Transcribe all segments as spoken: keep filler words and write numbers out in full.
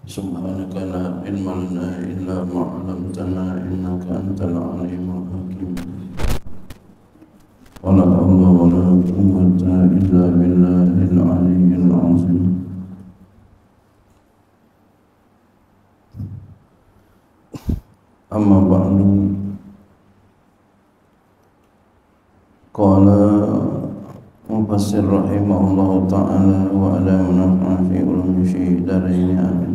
Subhanaka la ilma lana illa ma 'allamtana innaka antal alimul hakim. Wa la hawla wa la quwwata illa billahil aliyyil azim. Amma ba'du. Qala mufassir rahimahullahu ta'ala wa ala nafa'a fi ulumi fi darain amin.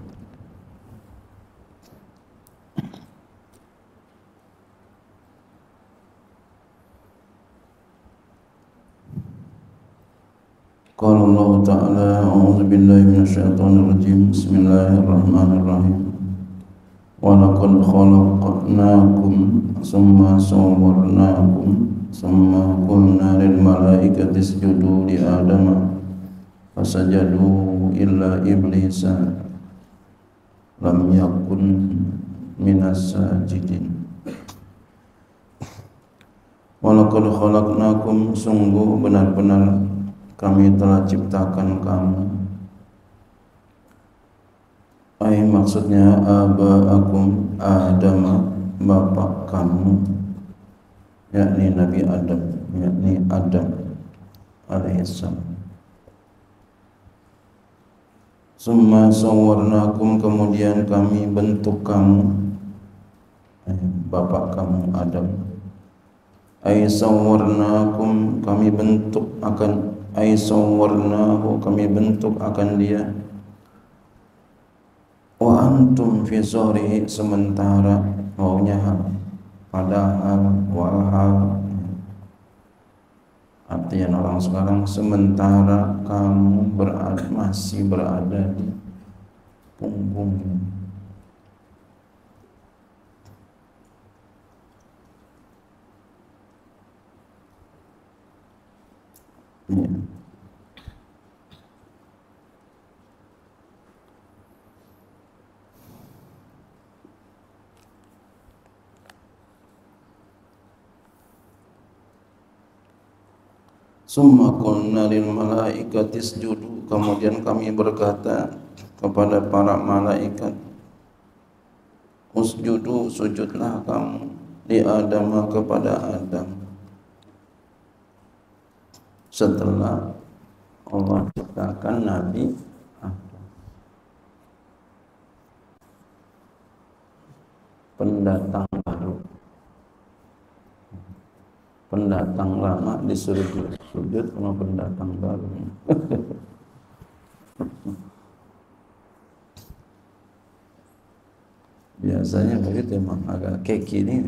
Qala Allah ta'ala a'udzu billahi minasyaitonir rajim. Bismillahirrahmanirrahim. Wa laqad khalaqnakum tsumma sawwarnakum tsumma qulna lil malaikati isjudu li adama fasajadu illa iblisa lam yakun minas sajidin. Wa laqad khalaqnakum, sungguh benar-benar kami telah ciptakan kamu. Ai maksudnya abaakum Adam, bapak kamu, yakni Nabi Adam, yakni Adam alaihissalam. Summa sawwarnakum, kemudian kami bentuk kamu, bapak kamu Adam. Ai sawwarnakum, kami bentuk akan ai sawwarnahu, kami bentuk akan dia. Wa antum fi zahrihi, sementara maunya padahal walhal, artinya orang sekarang, sementara kamu berada, masih berada di punggungnya. Ya. Summa qulna lil malaikati isjudu, kemudian kami berkata kepada para malaikat, usjudu, sujudlah kamu, li Adam, kepada Adam. Setelah Allah ciptakan Nabi Adam, pendatang baru, pendatang lama disuruh sujud sama pendatang baru. Biasanya begitu, emang agak keki ini.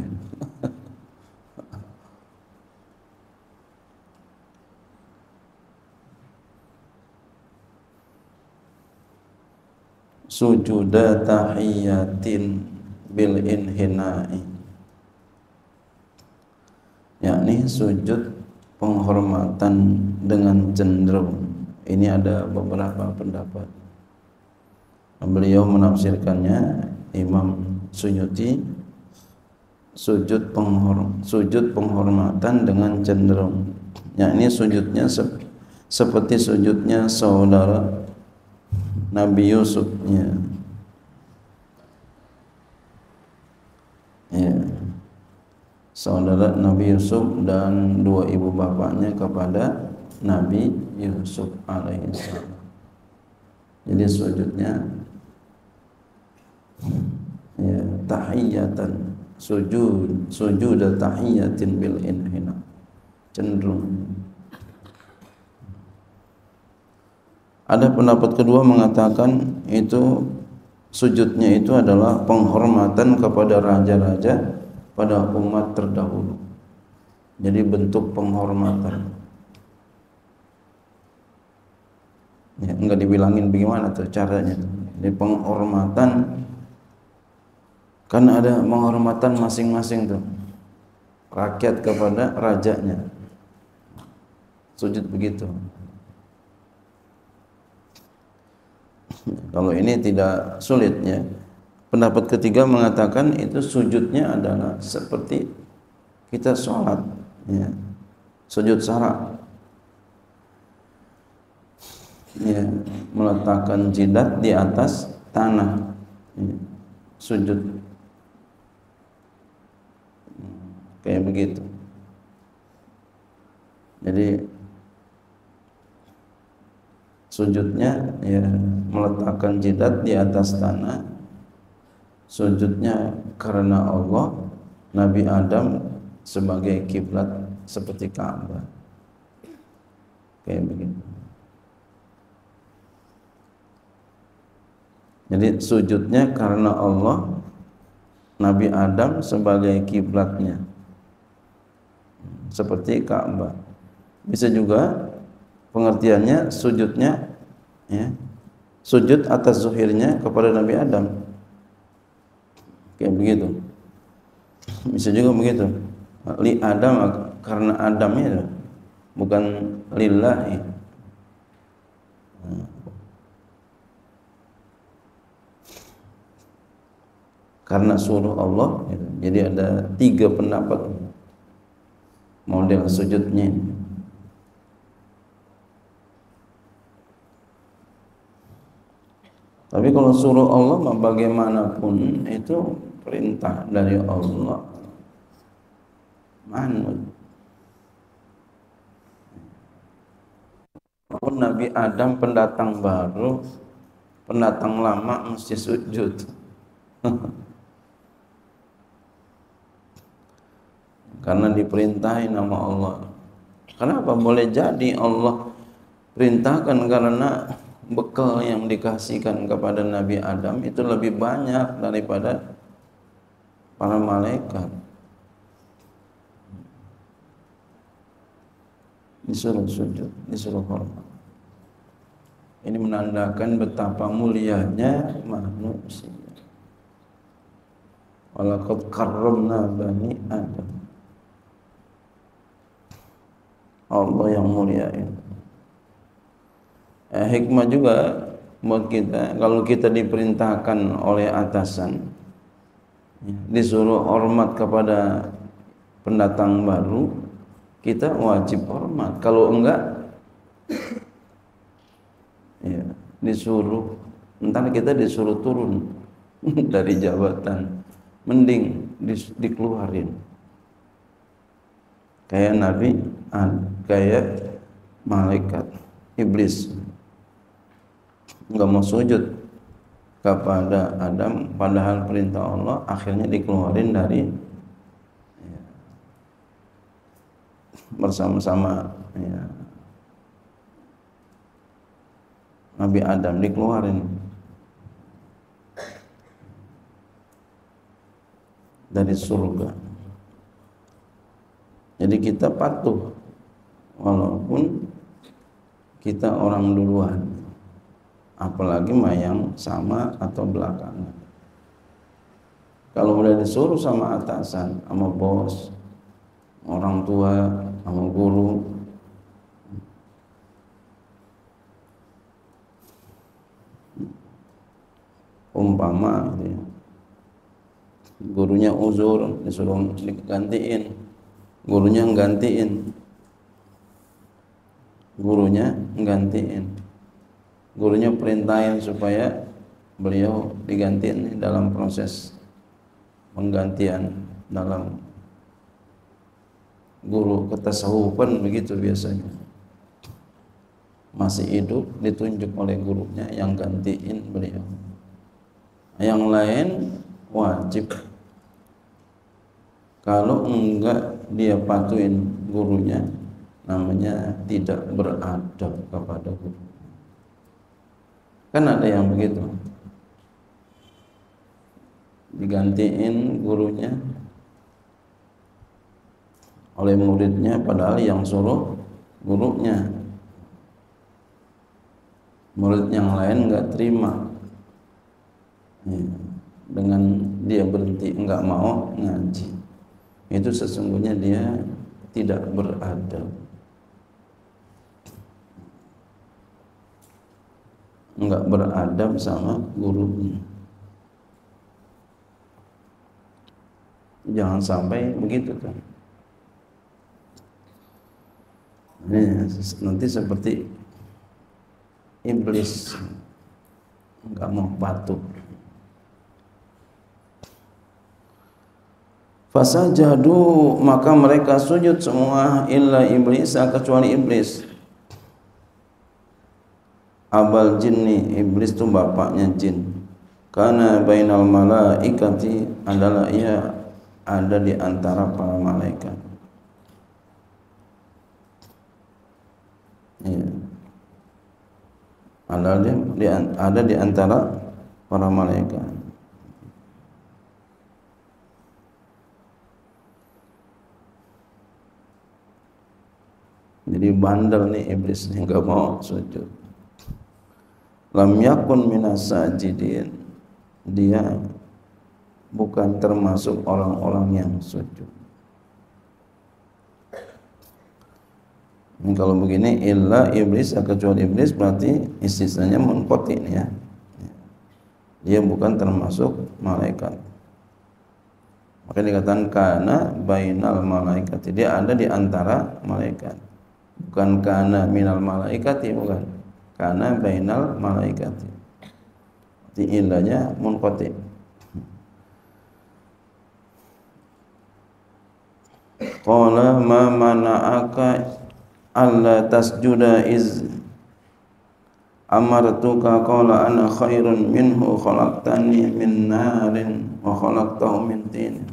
Sujuda tahiyatin bil inhina'i, yakni sujud penghormatan dengan cenderung. Ini ada beberapa pendapat. Beliau menafsirkannya, Imam Suyuti, sujud penghorm sujud penghormatan dengan cenderung, yakni sujudnya sep seperti sujudnya saudara Nabi Yusufnya, ya, saudara Nabi Yusuf dan dua ibu bapaknya kepada Nabi Yusuf alaihissalam. Jadi sujudnya ya tahiyatan, sujud sujud tahiyatin bil inhina, cenderung. Ada pendapat kedua mengatakan itu sujudnya itu adalah penghormatan kepada raja-raja pada umat terdahulu. Jadi bentuk penghormatan. Ya, enggak dibilangin bagaimana tuh caranya. Jadi penghormatan, kan ada penghormatan masing-masing tuh. Rakyat kepada rajanya. Sujud begitu. Kalau ini tidak sulit, ya. Pendapat ketiga mengatakan itu sujudnya adalah seperti kita sholat, ya. Sujud syara. ya, meletakkan jidat di atas tanah, ya, sujud kayak begitu. Jadi sujudnya ya meletakkan jidat di atas tanah, sujudnya karena Allah, Nabi Adam sebagai kiblat seperti Ka'bah, kayak begitu. Jadi sujudnya karena Allah, Nabi Adam sebagai kiblatnya seperti Ka'bah. Bisa juga pengertiannya sujudnya ya, sujud atas zuhirnya kepada Nabi Adam, kayak begitu. Bisa juga begitu, li Adam karena Adamnya, bukan lillahi. Karena suruh Allah gitu. Jadi ada tiga pendapat model sujudnya. Tapi kalau suruh Allah mah bagaimanapun itu perintah dari Allah, manut. Walaupun Nabi Adam pendatang baru, pendatang lama mesti sujud. Karena diperintahin sama Allah. Kenapa boleh jadi Allah perintahkan? Karena bekal yang dikasihkan kepada Nabi Adam itu lebih banyak daripada para malaikat. Disuruh sujud, disuruh hormat. Ini menandakan betapa mulianya manusia. Walaqad karramna bani Adam. Allah yang mulia itu. Eh, hikmah juga buat kita kalau kita diperintahkan oleh atasan, disuruh hormat kepada pendatang baru, kita wajib hormat. Kalau enggak, ya, disuruh, entar kita disuruh turun dari jabatan, mending di, dikeluarin. Kayak Nabi, kayak malaikat, iblis. Enggak mau sujud kepada Adam, padahal perintah Allah, akhirnya dikeluarin dari ya, bersama-sama ya, Nabi Adam dikeluarin dari surga. Jadi kita patuh walaupun kita orang duluan, apalagi yang sama atau belakangan. Kalau udah disuruh sama atasan, sama bos, orang tua, sama guru, umpama gitu ya, gurunya uzur, disuruh digantiin, gurunya nggantiin, gurunya nggantiin. Gurunya perintahin supaya beliau digantiin dalam proses penggantian dalam guru ketasawufan begitu biasanya. Masih hidup ditunjuk oleh gurunya yang gantiin beliau. Yang lain wajib. Kalau enggak dia patuhin gurunya, namanya tidak beradab kepada guru. Kan ada yang begitu, digantiin gurunya oleh muridnya padahal yang suruh gurunya. Murid yang lain enggak terima ya, dengan dia berhenti enggak mau ngaji, itu sesungguhnya dia tidak beradab, enggak beradab sama gurunya. Jangan sampai begitu kan. Ini nanti seperti iblis enggak mau patuh. Fasajadu, maka mereka sujud semua illa iblis, kecuali iblis. Abal jinni, iblis itu bapaknya jin. Karena bainal malaikati, adalah ia ada di antara para malaikat. Ya. Ada di, di ada di antara para malaikat. Jadi bandel nih iblis nih, enggak mau sujud. Lam yakun minas sajidin, dia bukan termasuk orang-orang yang sujud. Ini kalau begini illa iblis, kecuali iblis, berarti istisnanya munqati nih ya. Dia bukan termasuk malaikat. Maka dikatakan kana bainal malaikati, dia ada di antara malaikat. Bukan kana minal malaikati, bukan. Kana bainal malaikati. Di illanya munqati. Qala ma mana'aka alla tasjuda iz amartuka, qala ana khairun minhu khalaqtani min narin wa khalaqtahu min tin.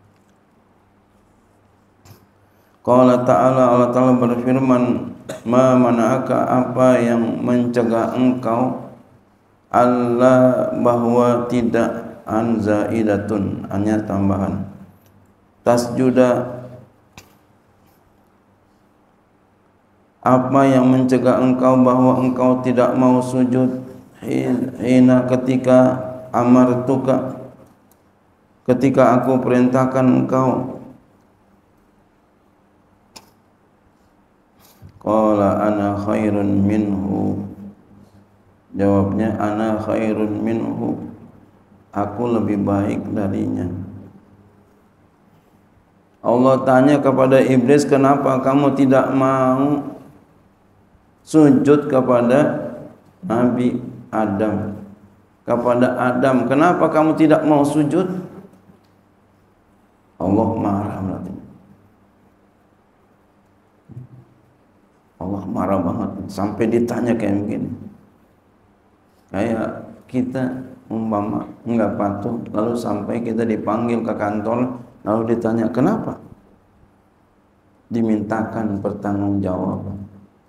Qala ta'ala, Allah Ta'ala berfirman, ma mana'aka, apa yang mencegah engkau, alla, bahwa tidak, an zaidatun, hanya tambahan, tasjuda, apa yang mencegah engkau bahwa engkau tidak mau sujud, hina, ketika amartuka, ketika aku perintahkan engkau. Qala ana khairun minhu, jawabnya ana khairun minhu, aku lebih baik darinya. Allah tanya kepada iblis, kenapa kamu tidak mau sujud kepada Nabi Adam, kepada Adam, kenapa kamu tidak mau sujud? Allah marah berarti. Allah marah banget sampai ditanya kayak begini. Kayak kita umpama enggak patuh, lalu sampai kita dipanggil ke kantor, lalu ditanya kenapa? Dimintakan pertanggungjawaban.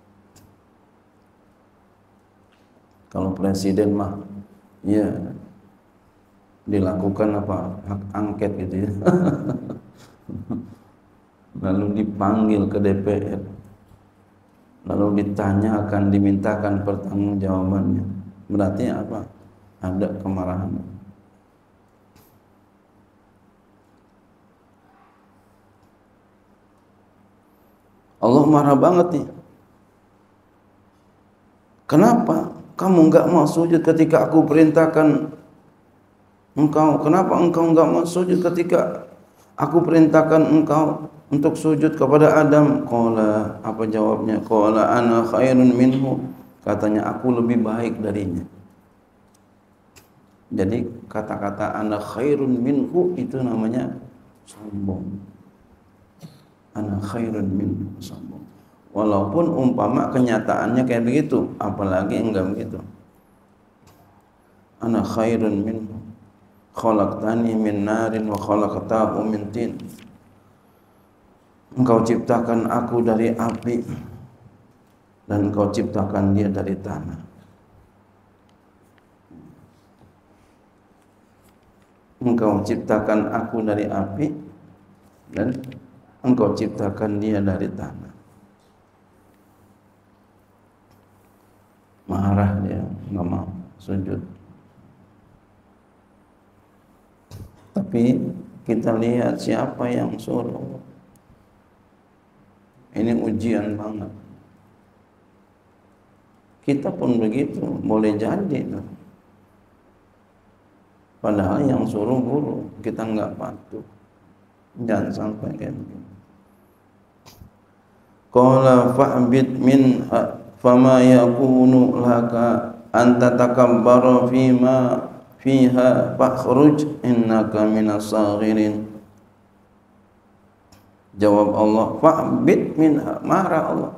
Kalau presiden mah ya dilakukan apa? Hak angket gitu ya. Lalu dipanggil ke D P R. Lalu ditanya, akan dimintakan pertanggungjawabannya. Berarti apa? Ada kemarahan. Allah marah banget nih. Kenapa kamu enggak mau sujud ketika aku perintahkan engkau? Kenapa engkau enggak mau sujud ketika aku perintahkan engkau untuk sujud kepada Adam? Qala, apa jawabnya? Qala ana khairun minhu, katanya aku lebih baik darinya. Jadi kata-kata ana khairun minhu itu namanya sombong. Ana khairun minhu, sombong. Walaupun umpama kenyataannya kayak begitu, apalagi enggak begitu. Ana khairun minhu khalaqtani min narin wa khalaqtahu min tin. Engkau ciptakan aku dari api dan engkau ciptakan dia dari tanah. Engkau ciptakan aku dari api dan engkau ciptakan dia dari tanah. Marah dia, enggak mau sujud. Tapi kita lihat siapa yang suruh. Ini ujian banget. Kita pun begitu, boleh jadi. Padahal yang suruh guru, kita enggak patuh. Jangan sampai kayak begini. Qala fa'bid minha fama yakunu laka anta takabbaru fima fiha fakhruj innaka minas saghirin. Jawab Allah, fa'bid minha, marah Allah.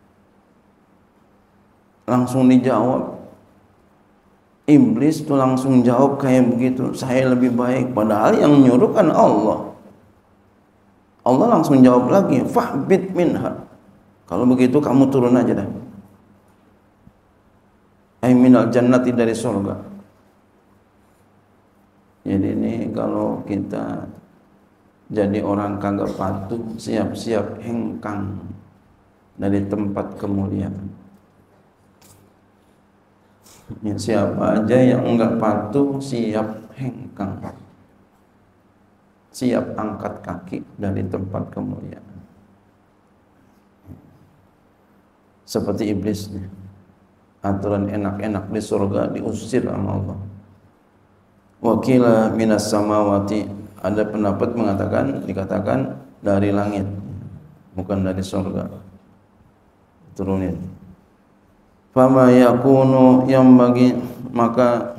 Langsung dijawab. Iblis tuh langsung jawab kayak begitu, saya lebih baik, padahal yang nyuruh kan Allah. Allah langsung jawab lagi, fa'bid minha. Kalau begitu kamu turun aja dah. Ay minal jannati, dari surga. Jadi ini kalau kita jadi orang kagak patuh, siap-siap hengkang dari tempat kemuliaan. Ya, siapa aja yang enggak patuh siap hengkang, siap angkat kaki dari tempat kemuliaan. Seperti iblis nih, aturan enak-enak di surga diusir sama Allah. Wakila minas samawati, ada pendapat mengatakan, dikatakan dari langit, bukan dari surga, turunin. Fama yakunu, yang bagi, maka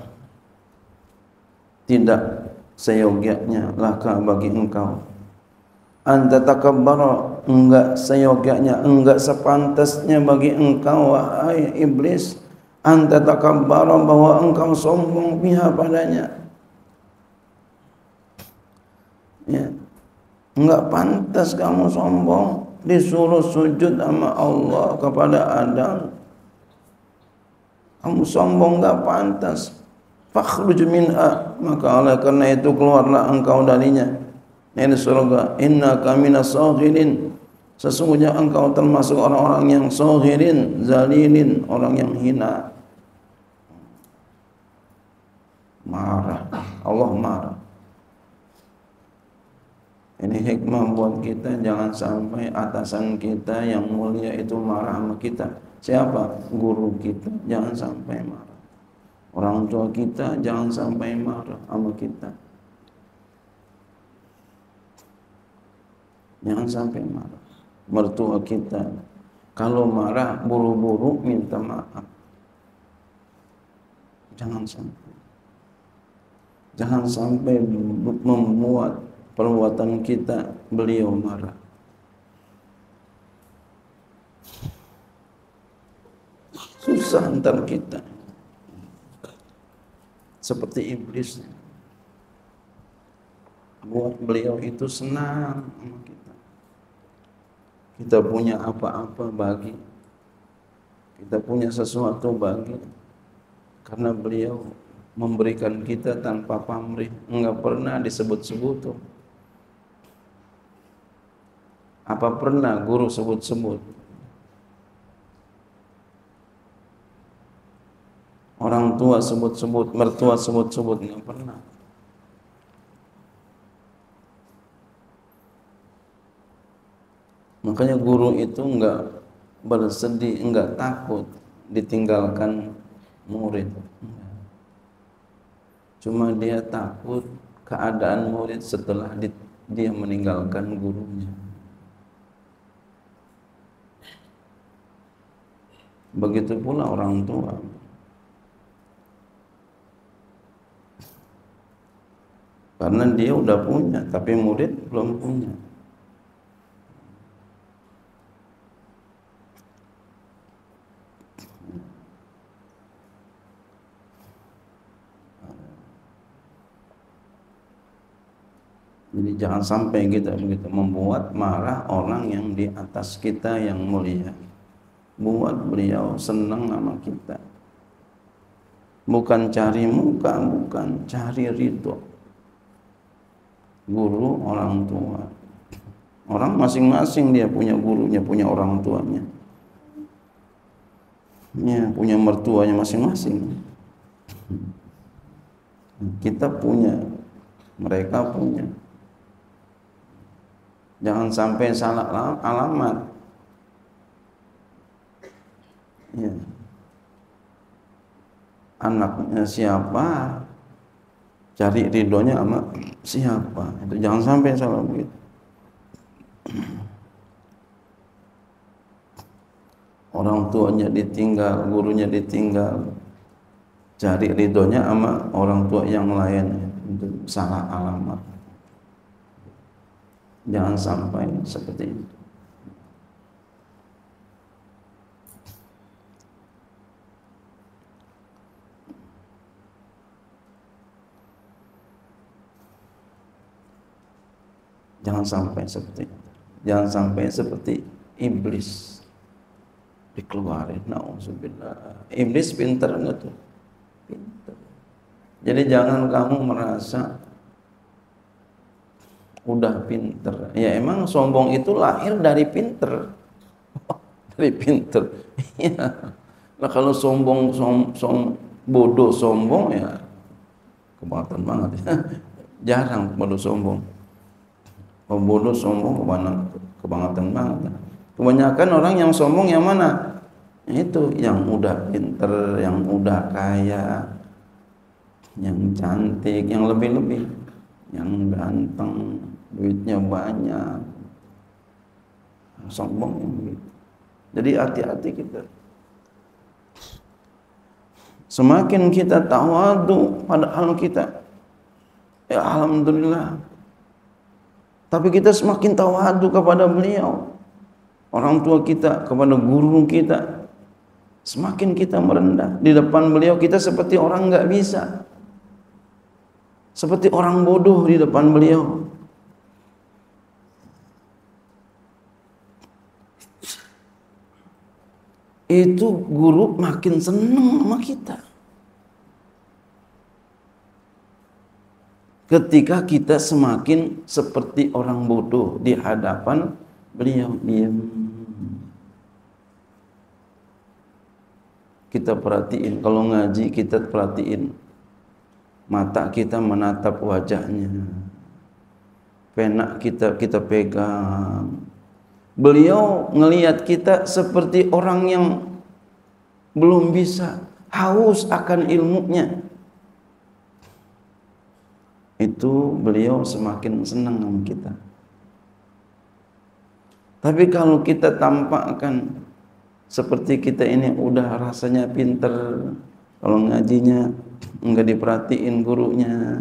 tidak seyogyanya laka bagi engkau, anta takabbara, enggak seyogyanya, enggak sepantasnya bagi engkau wahai iblis, anta takabbara, bahwa engkau sombong pihak padanya. Ya, enggak pantas kamu sombong, disuruh sujud sama Allah kepada Adam, kamu sombong, enggak pantas. Fakhruj minha, maka oleh karena itu keluarlah engkau darinya, dari surga. Innaka minas saghirin, sesungguhnya engkau termasuk orang-orang yang saghirin, zalilin, orang yang hina. Marah, Allah marah. Ini hikmah buat kita, jangan sampai atasan kita yang mulia itu marah sama kita. Siapa? Guru kita, jangan sampai marah. Orang tua kita jangan sampai marah sama kita. Jangan sampai marah. Mertua kita kalau marah buru-buru minta maaf. Jangan sampai. Jangan sampai membuat perbuatan kita beliau marah. Susah antar kita. Seperti iblis, buat beliau itu senang sama kita. Kita punya apa-apa bagi, kita punya sesuatu bagi, karena beliau memberikan kita tanpa pamrih, enggak pernah disebut-sebut tuh. Apa pernah guru sebut-sebut? Orang tua sebut-sebut, mertua sebut-sebut, enggak pernah. Makanya guru itu enggak bersedih, enggak takut ditinggalkan murid. Cuma dia takut keadaan murid setelah dia meninggalkan gurunya. Begitu pula orang tua. Karena dia udah punya, tapi murid belum punya. Jadi jangan sampai kita begitu membuat marah orang yang di atas kita yang mulia. Buat beliau senang sama kita. Bukan cari muka, bukan cari ridho. Guru, orang tua. Orang masing-masing dia punya gurunya, punya orang tuanya. Ya, punya mertuanya masing-masing. Kita punya, mereka punya. Jangan sampai salah alamat. Ya. Anaknya siapa? Cari ridhonya sama siapa? Itu jangan sampai salah begitu. Orang tuanya ditinggal, gurunya ditinggal, cari ridhonya sama orang tua yang lain, itu salah alamat. Jangan sampai seperti itu. Jangan sampai seperti itu. Jangan sampai seperti iblis dikeluarin. Nauzubillah. Iblis pinter enggak tuh? Pinter. Jadi jangan kamu merasa udah pinter. Ya emang sombong itu lahir dari pinter. Dari pinter. Iya. Nah kalau sombong, som, som, bodoh sombong ya kebangetan banget ya. Jarang bodoh sombong. Oh, bodoh sombong kebangetan banget. Kebanyakan orang yang sombong yang mana? Itu yang udah pinter, yang udah kaya, yang cantik, yang lebih-lebih, yang ganteng, duitnya banyak. Sombong yang begitu. Jadi hati-hati kita. Semakin kita tawadu padahal kita ya alhamdulillah. Tapi kita semakin tawadu kepada beliau, orang tua kita, kepada guru kita, semakin kita merendah. Di depan beliau kita seperti orang nggak bisa, seperti orang bodoh di depan beliau. Itu guru makin senang sama kita. Ketika kita semakin seperti orang bodoh di hadapan beliau, diam. Kita perhatiin, kalau ngaji kita perhatiin, mata kita menatap wajahnya, pena kita kita pegang. Beliau ngelihat kita seperti orang yang belum bisa, haus akan ilmunya. Itu beliau semakin senang sama kita. Tapi kalau kita tampakkan seperti kita ini udah rasanya pinter, kalau ngajinya enggak diperhatiin gurunya,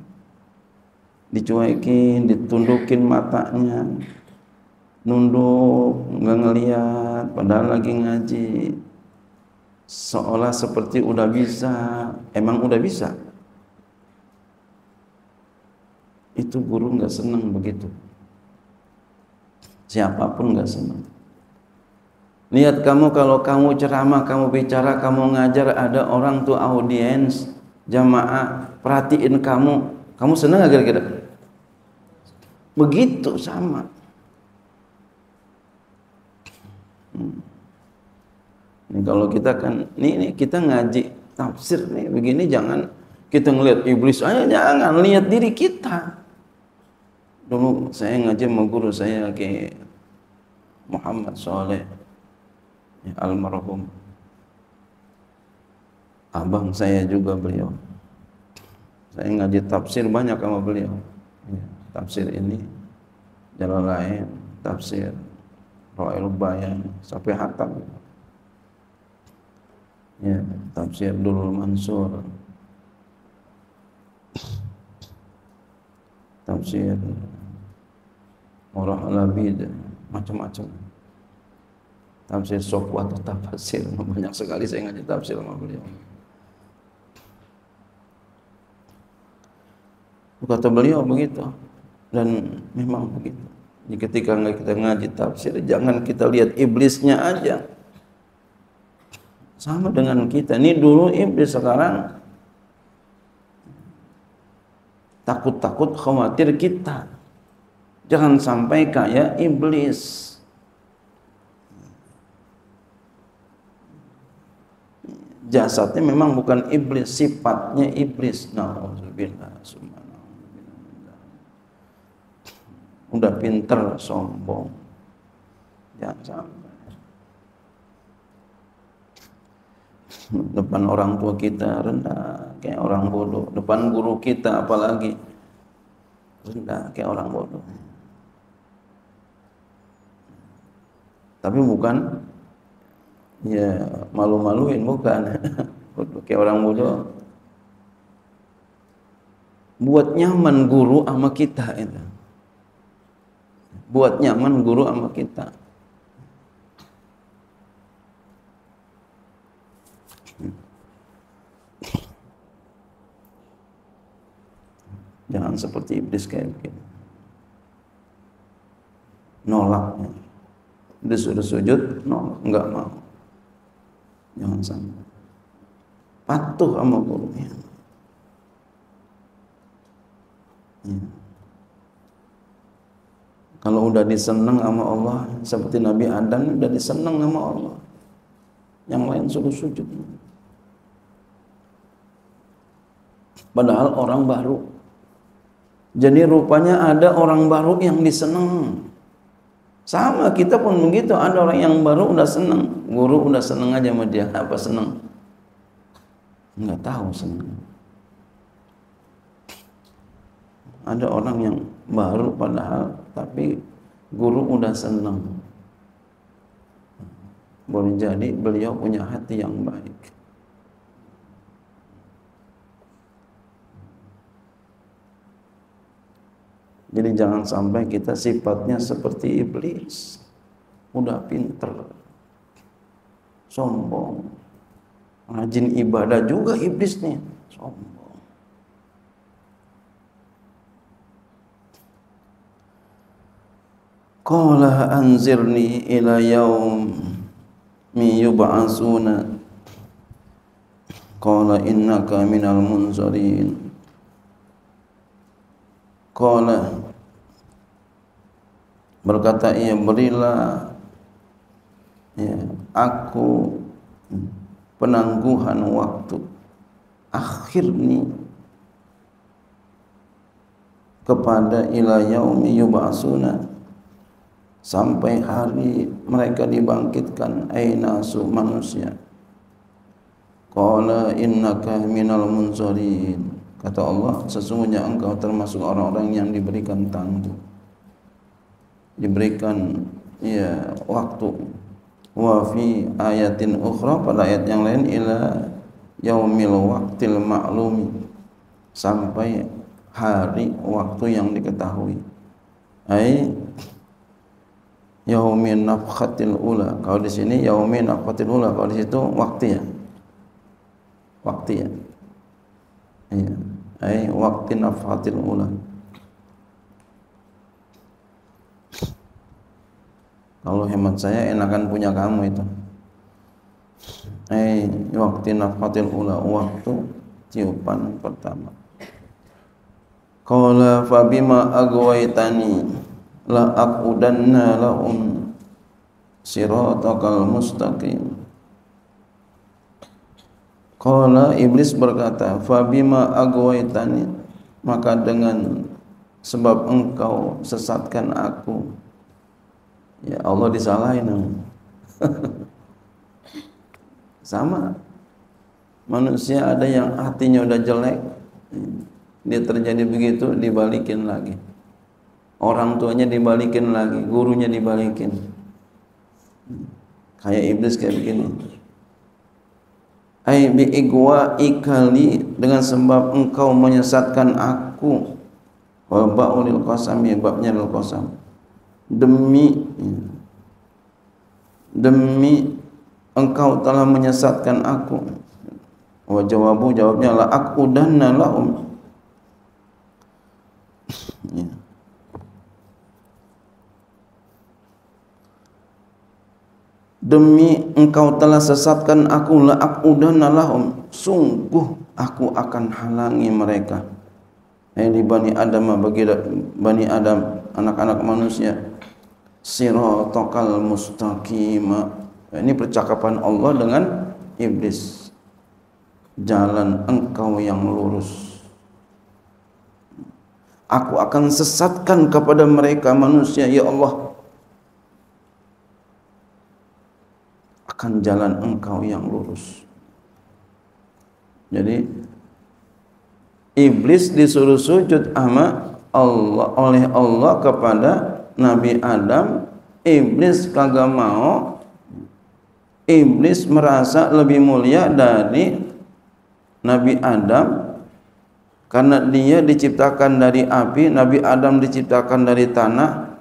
dicuekin, ditundukin matanya, nunduk, enggak ngeliat, padahal lagi ngaji, seolah seperti udah bisa. Emang udah bisa? Itu guru nggak senang begitu. Siapapun nggak senang. Lihat kamu kalau kamu ceramah, kamu bicara, kamu ngajar, ada orang tuh audiens, jamaah, perhatiin kamu, kamu senang nggak kira-kira? Begitu sama. Hmm. Ini kalau kita kan, ini, ini kita ngaji tafsir nih, begini jangan kita ngelihat iblis aja, jangan lihat diri kita. Dulu saya ngaji sama guru saya ke Muhammad Soleh ya, almarhum. Abang saya juga beliau. Saya ngaji tafsir banyak sama beliau. Ya, tafsir ini, Jalalain, tafsir Rawail Bayan sampai hatam. Ya, tafsir Durrul Mansur. Tafsir Murah Al-Labid, macam-macam. Tafsir Sofwat atau tafsir, banyak sekali saya ngaji tafsir sama beliau. Kata beliau begitu, dan memang begitu. Jadi ketika kita ngaji tafsir, jangan kita lihat iblisnya aja. Sama dengan kita. Ini dulu iblis, sekarang takut-takut khawatir kita. Jangan sampai kayak iblis. Jasadnya memang bukan iblis, sifatnya iblis. Nauzubillah, subhanallah. Udah pinter sombong. Jangan sampai. Depan orang tua kita rendah kayak orang bodoh. Depan guru kita apalagi rendah kayak orang bodoh. Tapi bukan ya malu-maluin, bukan. Kayak orang bodoh. Buat nyaman guru sama kita itu. Buat nyaman guru sama kita. Jangan seperti iblis kayak begini. Nolak. Disuruh sujud, nolak, enggak mau. Jangan sampai. Patuh sama gurunya. Ya. Kalau udah diseneng sama Allah, seperti Nabi Adam udah diseneng sama Allah, yang lain suruh sujud. Padahal orang baru. Jadi rupanya ada orang baru yang diseneng. Sama kita pun begitu, ada orang yang baru udah seneng. Guru udah seneng aja sama dia. Apa seneng? Enggak tahu seneng. Ada orang yang baru padahal, tapi guru udah senang. Boleh jadi beliau punya hati yang baik. Jadi jangan sampai kita sifatnya seperti iblis. Udah pinter, sombong, rajin ibadah juga iblis nih, sombong. Qala anzirni ila yaumi yub'atsuna. Qala innaka minal munzirin. Qala, berkata ia, berilah ya, aku penangguhan waktu, akhirni kepada ila yaumi yub'atsuna, sampai hari mereka dibangkitkan, ainasu manusia. Qala innaka minal munzirin, kata Allah, sesungguhnya engkau termasuk orang-orang yang diberikan tangguh, diberikan ya waktu. Wa fi ayatin ukhra, pada ayat yang lain, ila yaumil waqtil ma'lumi, sampai hari waktu yang diketahui. Ai yaumin nafkhatil ula. Kalau di sini yaumin nafkhatil ula, kalau di situ waktu ya. Waktu ya. Iya. Ai waqti nafkhatil ula. Kalau hemat saya enakan punya kamu itu. Ai waqti nafkhatil ula, waktu tiupan pertama. Qala fa bima aghwaytani la aqudanna lahum siratakal mustaqim. Qala, iblis berkata, fa bima aghwaytani, maka dengan sebab engkau sesatkan aku. Ya Allah disalahin. Sama manusia, ada yang hatinya udah jelek, dia terjadi begitu, dibalikin lagi. Orang tuanya dibalikin lagi, gurunya dibalikin. Kayak iblis kayak begini. Ai bi igwa ikali, dengan sebab engkau menyesatkan aku. Wa ba'ulil qasami, babnya lil qasam. Demi demi engkau telah menyesatkan aku. Wa jawabu, jawabnya la aqudanna lahum. Ya. Demi engkau telah sesatkan aku, la aqudanna lahum, sungguh aku akan halangi mereka. Ini Bani Adam, bagi Bani Adam, anak-anak manusia, siratal mustaqim. Ini percakapan Allah dengan iblis. Jalan engkau yang lurus. Aku akan sesatkan kepada mereka manusia, ya Allah, akan jalan engkau yang lurus. Jadi iblis disuruh sujud sama Allah, oleh Allah kepada Nabi Adam. Iblis kagak mau. Iblis merasa lebih mulia dari Nabi Adam karena dia diciptakan dari api, Nabi Adam diciptakan dari tanah.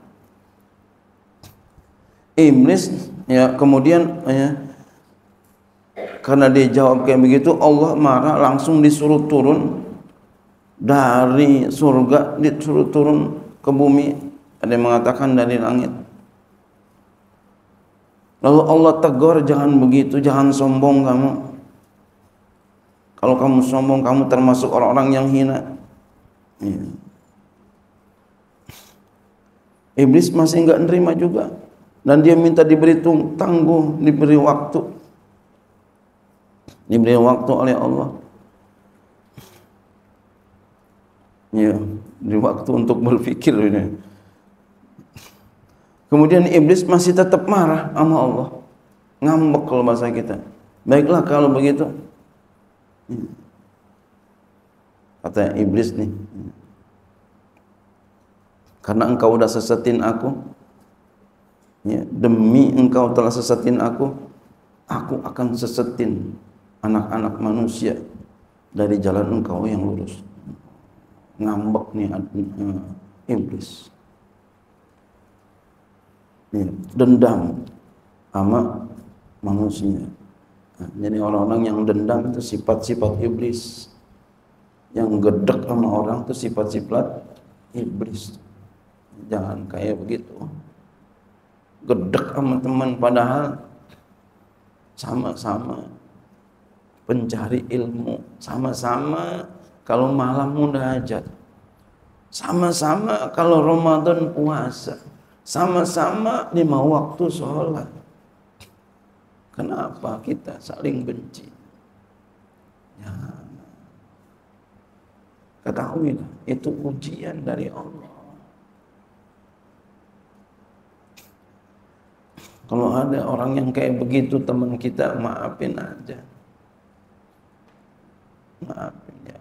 Iblis ya kemudian ya, karena dia jawab kayak begitu, Allah marah, langsung disuruh turun dari surga, disuruh turun ke bumi. Ada yang mengatakan dari langit. Lalu Allah tegur, jangan begitu, jangan sombong kamu. Kalau kamu sombong, kamu termasuk orang-orang yang hina. Ya. Iblis masih enggak nerima juga, dan dia minta diberi tangguh, diberi waktu, diberi waktu oleh Allah. Ya, diberi waktu untuk berpikir ini. Kemudian iblis masih tetap marah sama Allah, ngambek kalau bahasa kita. Baiklah kalau begitu, kata iblis nih, karena engkau udah sesetin aku, ya, demi engkau telah sesetin aku, aku akan sesetin anak-anak manusia dari jalan engkau yang lurus. Ngambek nih uh, iblis. Ya, dendam sama manusia. Nah, jadi orang-orang yang dendam itu sifat-sifat iblis. Yang gedek sama orang itu sifat-sifat iblis. Jangan kayak begitu. Gedek sama teman padahal sama-sama pencari ilmu, sama-sama kalau malam munajat, sama-sama kalau Ramadan puasa, sama-sama lima waktu sholat. Kenapa kita saling benci? Ya, ketahuilah itu ujian dari Allah. Kalau ada orang yang kayak begitu teman kita, maafin aja, maafin ya.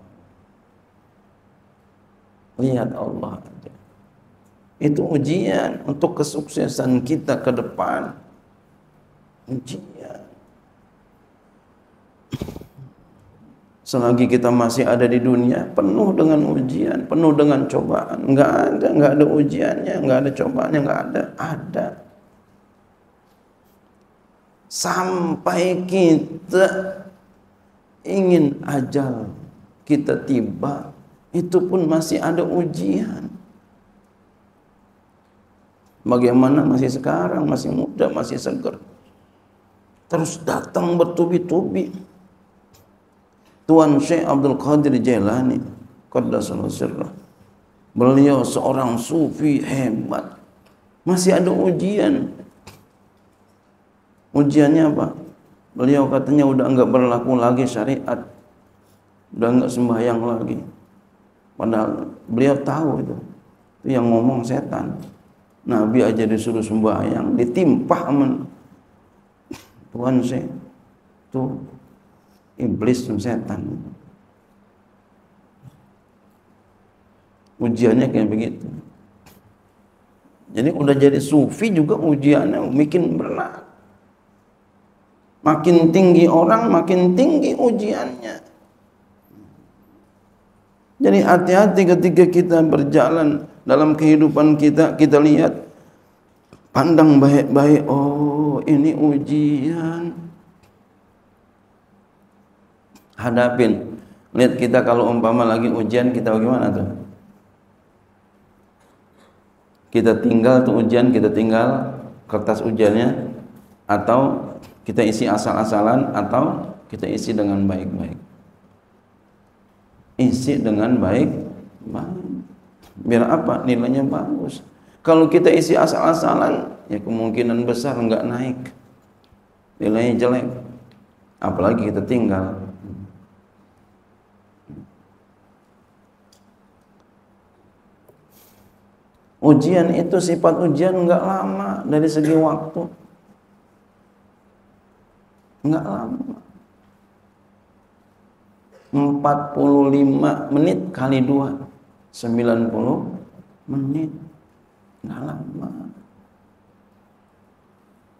Lihat Allah aja. Itu ujian untuk kesuksesan kita ke depan. Ujian. Selagi kita masih ada di dunia, penuh dengan ujian, penuh dengan cobaan. Enggak ada, enggak ada ujiannya, enggak ada cobaannya, enggak ada. Ada. Sampai kita ingin ajal kita tiba, itu pun masih ada ujian. Bagaimana masih sekarang, masih muda, masih segar, terus datang bertubi-tubi. Tuan Syekh Abdul Qadir Jailani qaddasallahu sirrah, beliau seorang sufi hebat, masih ada ujian. Ujiannya apa? Beliau katanya udah enggak berlaku lagi syariat, udah enggak sembahyang lagi. Padahal beliau tahu itu, itu yang ngomong setan. Nabi aja disuruh sembahyang, ditimpa aman Tuhan Syekh tuh iblis dan setan. Ujiannya kayak begitu. Jadi udah jadi sufi juga ujiannya makin berat. Makin tinggi orang, makin tinggi ujiannya. Jadi hati-hati ketika kita berjalan dalam kehidupan kita, kita lihat, pandang baik-baik, oh ini ujian. Hadapin. Lihat kita kalau umpama lagi ujian, kita bagaimana tuh? Kita tinggal tuh ujian, kita tinggal kertas ujiannya, atau kita isi asal-asalan, atau kita isi dengan baik-baik. Isi dengan baik, baik. Biar apa? Nilainya bagus. Kalau kita isi asal-asalan, ya kemungkinan besar enggak naik, nilainya jelek. Apalagi kita tinggal. Ujian itu, sifat ujian enggak lama dari segi waktu, enggak lama. empat puluh lima menit kali dua, sembilan puluh menit. Enggak lama.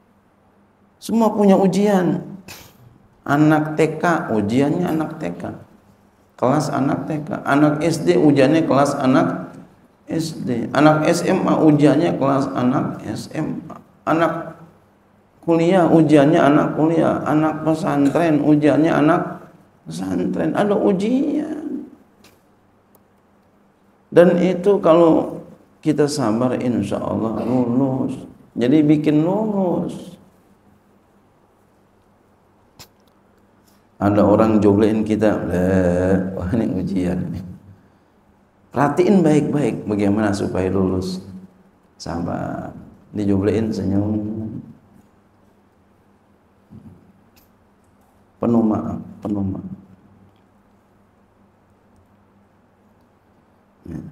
Semua punya ujian. Anak T K, ujiannya anak T K. kelas anak T K. Anak S D ujiannya kelas anak S D. Anak S M A ujiannya kelas anak S M A. Anak kuliah ujiannya anak kuliah. Anak pesantren ujiannya anak pesantren. Ada ujian. Dan itu kalau kita sabar insya Allah lulus. Jadi bikin lulus. Ada orang joglein kita, wah ini ujian. Perhatiin baik-baik bagaimana supaya lulus. Sabar, dijoglein senyum. Penuh maaf, penuh maaf. Ya.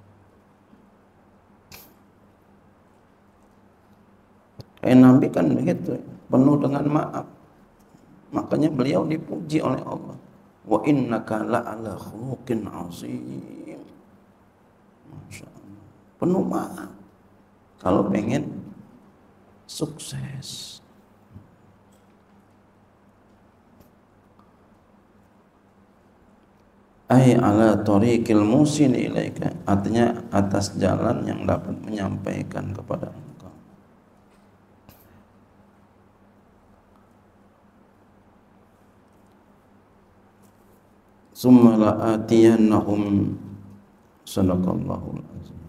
Kayak Nabi kan begitu, penuh dengan maaf. Makanya beliau dipuji oleh Allah. Wa innaka la'ala khuluqin 'azim. Masya Allah. Penuh maaf. Kalau pengen sukses. Ai ala tariqil musil ilaika. Artinya atas jalan yang dapat menyampaikan kepada engkau. Summa la'atiyannahum sadaqallahul azim.